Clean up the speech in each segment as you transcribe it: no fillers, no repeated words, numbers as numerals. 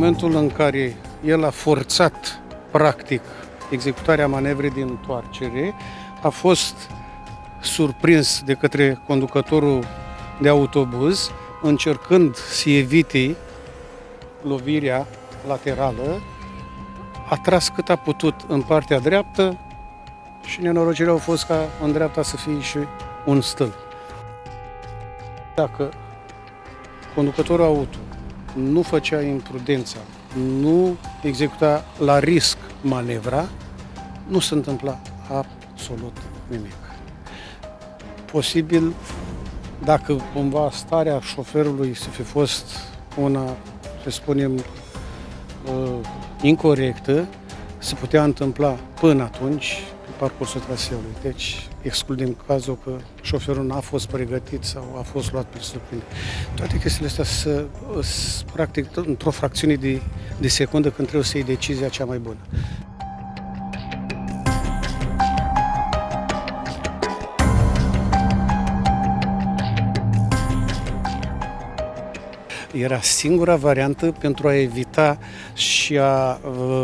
momentul în care el a forțat, practic, executarea manevrei de întoarcere, a fost surprins de către conducătorul de autobuz, încercând să evite lovirea laterală, a tras cât a putut în partea dreaptă și nenorocirea au fost ca în dreapta să fie și un stâlp. Dacă conducătorul auto nu făcea imprudența, nu executa la risc manevra, nu se întâmpla absolut nimic. Posibil, dacă cumva starea șoferului să fi fost una, să spunem, incorectă, se putea întâmpla până atunci pe parcursul traseului. Deci excludem cazul că șoferul n-a fost pregătit sau a fost luat pe surprindere. Toate chestiile astea practic într-o fracțiune de secundă când trebuie să iei decizia cea mai bună. Era singura variantă pentru a evita și a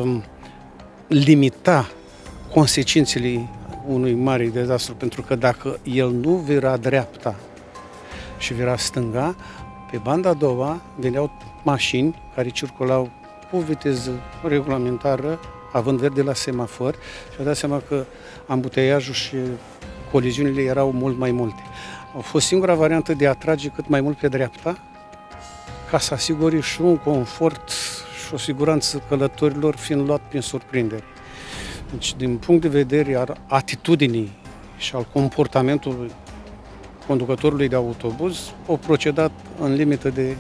limita consecințele unui mare dezastru, pentru că dacă el nu vira dreapta și vira stânga, pe banda a doua veneau mașini care circulau cu viteză regulamentară, având verde la semafor, și a dat seama că ambuteiajul și coliziunile erau mult mai multe. A fost singura variantă de a trage cât mai mult pe dreapta, ca să asigure și un confort și o siguranță călătorilor fiind luat prin surprindere. Deci, din punct de vedere al atitudinii și al comportamentului conducătorului de autobuz, au procedat în limită de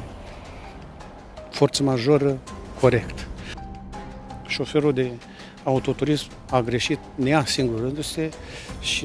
forță majoră corect. Șoferul de autoturism a greșit neasingurându-se și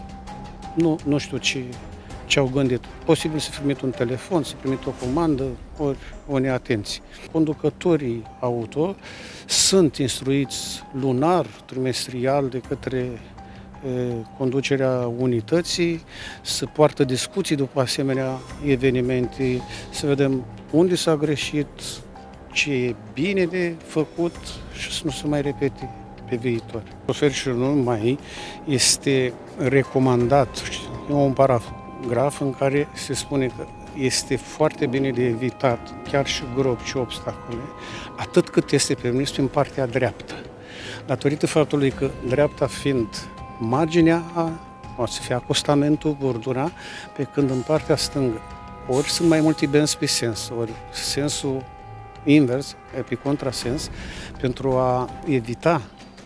nu știu ce au gândit. Posibil să primit un telefon, să primit o comandă, ori o neatenție. Conducătorii auto sunt instruiți lunar, trimestrial de către conducerea unității, să poartă discuții după asemenea evenimente, să vedem unde s-a greșit, ce e bine de făcut și să nu se mai repete pe viitor. Ofer și nu mai este recomandat, e un paragraf în care se spune că este foarte bine de evitat chiar și gropi și obstacole, atât cât este permis prin partea dreaptă. Datorită faptului că dreapta fiind marginea o să fie acostamentul, bordura, pe când în partea stângă ori sunt mai multe benzi pe sens, ori sensul invers, pe contrasens, pentru a evita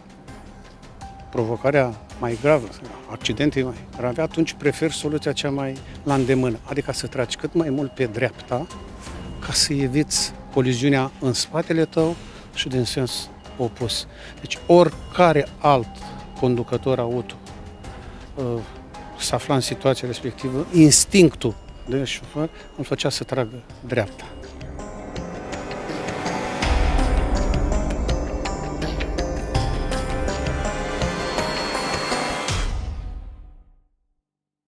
provocarea mai gravă, accidente mai grave, atunci prefer soluția cea mai la îndemână, adică să tragi cât mai mult pe dreapta ca să eviți coliziunea în spatele tău și din sens opus. Deci oricare alt conducător auto s-a aflat în situația respectivă, instinctul de șofer îl făcea să tragă dreapta.